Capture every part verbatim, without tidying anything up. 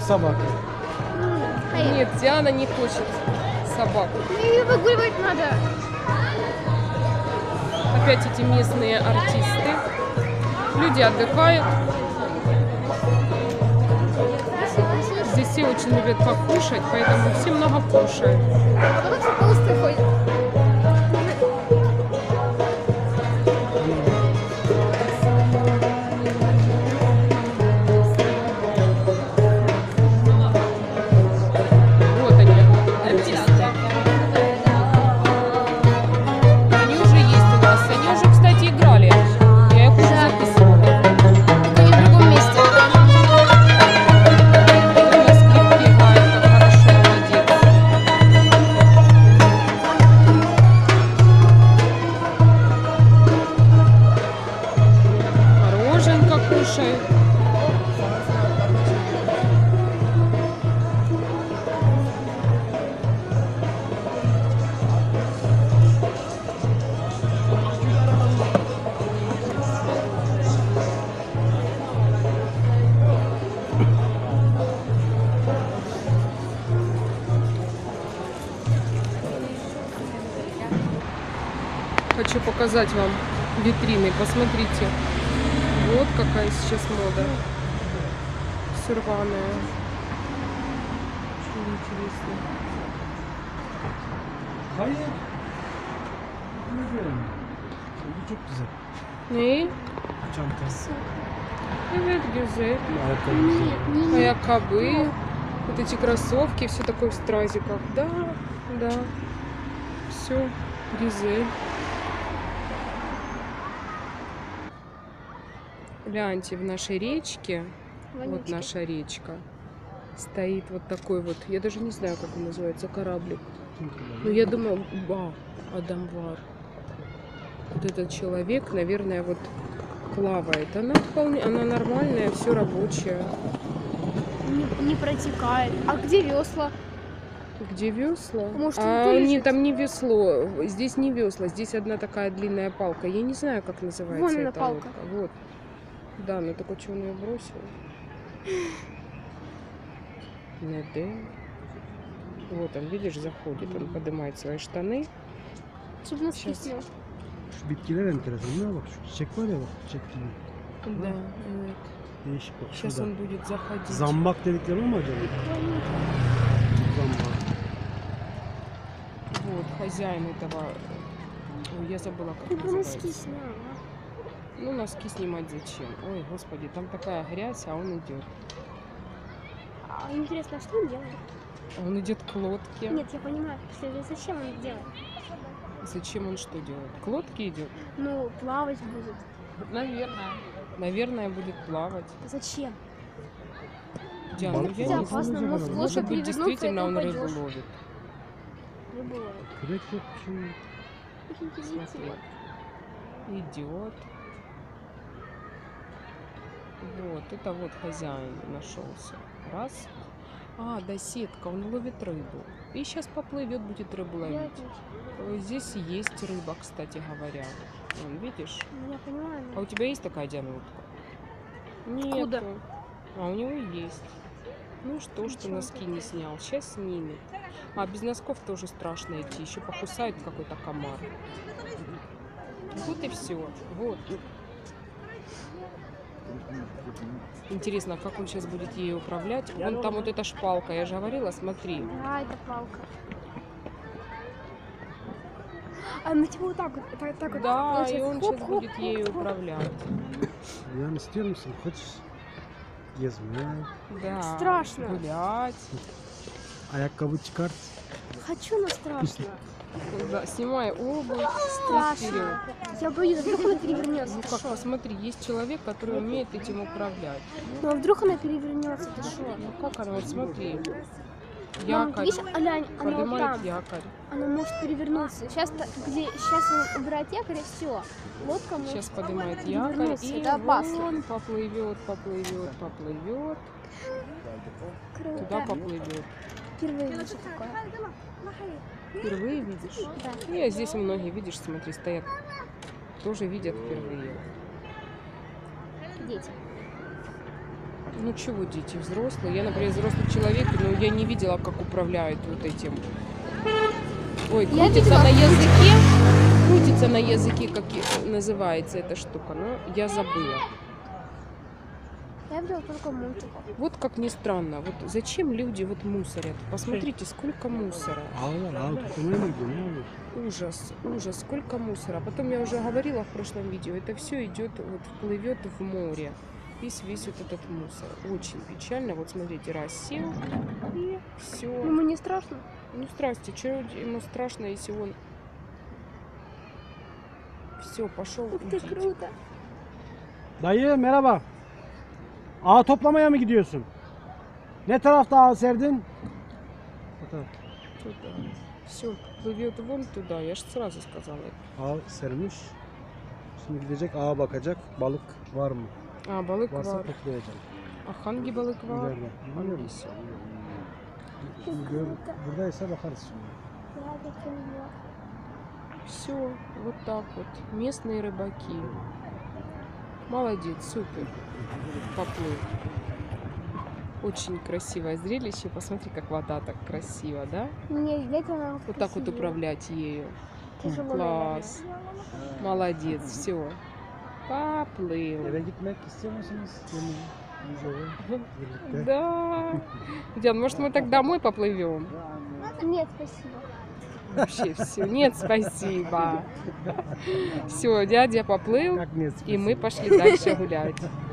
собака. Нет, Диана не хочет собаку. Ее выгуливать надо. Опять эти местные артисты. Люди отдыхают. Здесь все очень любят покушать, поэтому все много кушают. А потом все толстые ходят. Вот они, артисты. Они уже есть у нас. Они уже, кстати, играли. Я их уже записывала. Только не в другом месте. Игорь на скрипке играет, как хорошо, молодец. Мороженка кушает. Хочу показать вам витрины. Посмотрите. Вот какая сейчас мода. Все рваное. Очень интересно. Hayır. Bu çok güzel. И Çantası. evet, güzel. Ayakkabı. Аякабы. Вот эти кроссовки, все такое в стразиках. Да, да. Все, Гизель. Гляньте, в нашей речке, вот наша речка, стоит вот такой вот, я даже не знаю, как он называется, кораблик. Ну, я думаю, ба, Адамвар. Вот этот человек, наверное, вот плавает. Она вполне, она нормальная, все рабочая. Не, не протекает. А где весла? Где весла? Может, а внутри не, лежит? там не весло. Здесь не весла, здесь одна такая длинная палка. Я не знаю, как называется Вон она, эта палка. лодка. Вот. Да, но только что он ее бросил. Неден. Вот он, видишь, заходит. Он поднимает свои штаны. Чтобы нас Сейчас. снял. Şu bitkiler enteresan. Ne bak şu çiçek var ya bak çiçek gibi. Да, вот. Değişik bak Сейчас şurada. он будет заходить. Zambak dedikleri o mu acaba? Zambak. Вот, хозяин этого. Ой, я забыла, как Ты бы носки называется. снял, а? Ну, носки снимать зачем? Ой, господи, там такая грязь, а он идет. А интересно, а что он делает? Он идет к лодке. Нет, я понимаю, что зачем он это делает? Зачем он что делает? К лодке идет? Ну, плавать будет. Наверное. Наверное, будет плавать. Зачем? Диана, ну я Это не опасно, знаю. может, Может лодка быть, перевернуться, действительно и ты он рыбу упадешь. ловит. Рыбу ловит. Kürek yok bir şey yok. Прикиньте, Смотри. видите? Идет. Вот, это вот хозяин нашелся. Раз. А, да, сетка, он ловит рыбу. И сейчас поплывет, будет рыбу Я ловить. отлично. Э, Здесь есть рыба, кстати говоря. Вон, видишь? Ну, я понимаю. А но- у тебя есть такая, Диана, утка? Нет. Откуда? А у него есть. Ну что, что Ничего носки не снял? Сейчас снимет. А без носков тоже страшно идти. Еще покусает какой-то комар. Вот и все. Вот. Интересно, как он сейчас будет ей управлять? Вон там вот эта шпалка, я же говорила, смотри. Да, это палка. А на тебя вот так вот, так, так вот. Да, и получается, он хоп, сейчас хоп, будет хоп, ею хоп. управлять. Yani istiyor musun? Хочешь gezmeye? Да. Страшно. Гулять. Ayakkabı çıkart. Хочу, но страшно. Да, снимай обувь. Страшно. Я боюсь, а вдруг она перевернется. Ну Ты как, шо? посмотри, есть человек, который умеет этим управлять. Ну а вдруг она перевернется, ты что? Ну как она, вот смотри. Мам, ты Якорь. видишь, Алянь, она вот Поднимает там. якорь. Она может перевернуться. Сейчас, где, сейчас он убирает якорь и все. Лодка может Сейчас поднимает якорь перевернуться. и Это опасно. вон поплывет, поплывет, поплывет. Круто. Туда поплывет. Впервые вижу такое. Впервые видишь? Да. И здесь многие, видишь, смотри, стоят. Тоже видят впервые. Дети. Ну чего дети, взрослые? Я, например, взрослый человек, но я не видела, как управляют вот этим. Ой, Я крутится видела. на языке. Крутится на языке, как и называется эта штука, но я забыла. Я видела только мультиков. Вот как ни странно, вот зачем люди вот мусорят? Посмотрите, сколько мусора. Ağlar ağ tutmaya mı gidiyor? Ne yapıyor? Ужас, ужас, сколько мусора. Потом я уже говорила в прошлом видео, это все идет, вот плывет в море. Весь, весь вот этот мусор. Очень печально. Вот смотрите, раз сел и все. Ему не страшно? Ну здрасте, что ему страшно, если он все пошел. Ух ты, круто. Dayı merhaba. Ağ toplamaya mı gidiyorsun? Ne tarafta ağ serdin? Bu taraf. Все, плывет вон туда. Я же сразу сказала. Ağ sermiş. Şimdi gidecek ağa bakacak. Balık var mı? А, балык Varsa var. toplayacak. А ханги балык var. İleride. Bilmiyorum. Hangisi? Şimdi gör, buradaysa bakarız şimdi. Я так и люблю. Все, вот так вот. Местные рыбаки. Молодец, супер. Поплыл. Очень красивое зрелище. Посмотри, как вода так красиво, да? Мне для она Вот так вот управлять ею. Тяжело, Класс. Молодец, все. Поплыл. Eve gitmek istiyor musunuz? Yemeğe. Yüzeye. Birlikte. Да. Диан, может мы так домой поплывем? наверное. Нет, спасибо. Вообще все. Нет, спасибо. Все, дядя поплыл, Как нет, и мы спасибо. пошли дальше гулять.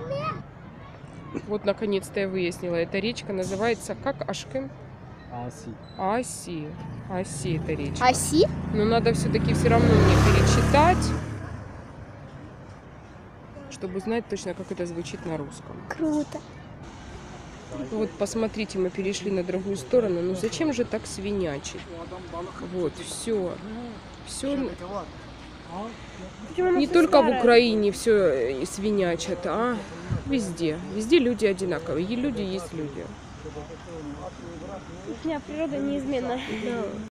Вот наконец-то я выяснила. Эта речка называется как Ашкын? Asi. Аси. Аси это речка. Оси? Но надо все-таки все равно мне перечитать, чтобы знать точно, как это звучит на русском. Круто. Вот посмотрите, мы перешли на другую сторону. Ну зачем же так свинячить? Вот, все. Все не только в Украине все свинячат, а везде. Везде люди одинаковые. И люди есть люди. У меня природа неизменна. Да.